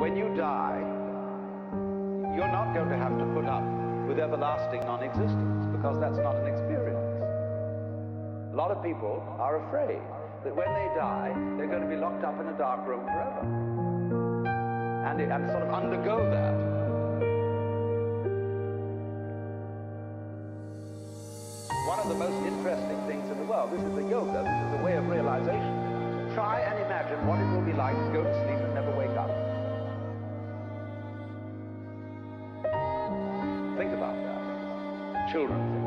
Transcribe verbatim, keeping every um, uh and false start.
when you die, you're not going to have to put up with everlasting non-existence, because that's not an experience. A lot of people are afraid that when they die, they're going to be locked up in a dark room forever, and, it, and sort of undergo that. One of the most interesting things in the world, this is the yoga, this is the way of realization. Try and imagine what it will be like to go to sleep and never wake up. Think about that. Children.